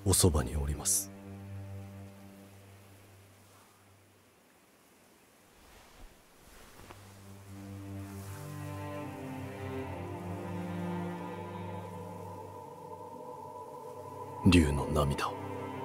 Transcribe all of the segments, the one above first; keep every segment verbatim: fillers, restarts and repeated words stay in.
おそばにおります。竜の涙を。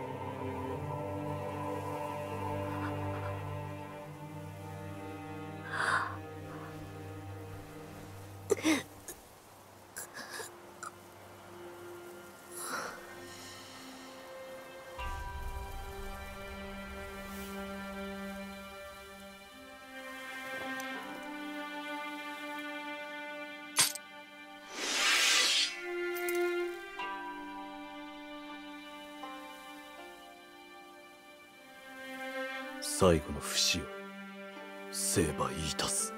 最後の不死を成敗いたす。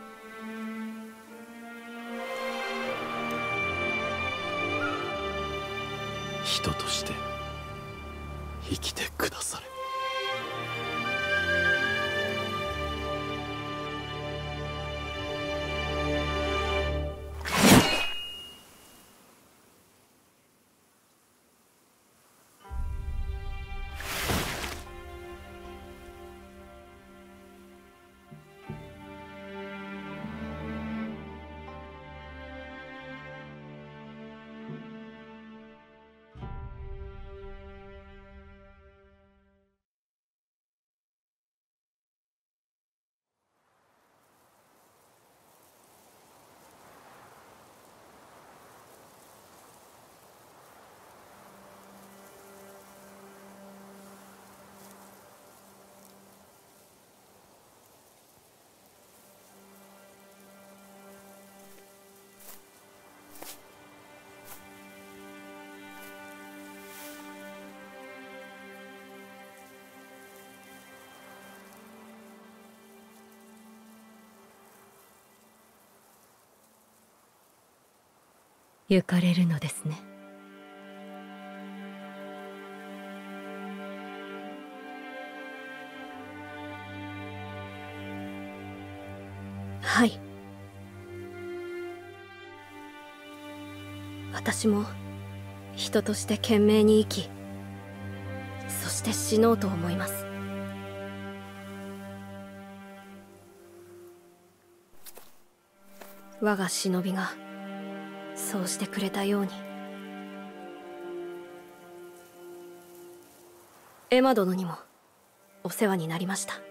人として生きてくだされ。 行かれるのですね。 はい。私も人として懸命に生き、そして死のうと思います。我が忍びがそうしてくれたように。エマ殿にもお世話になりました。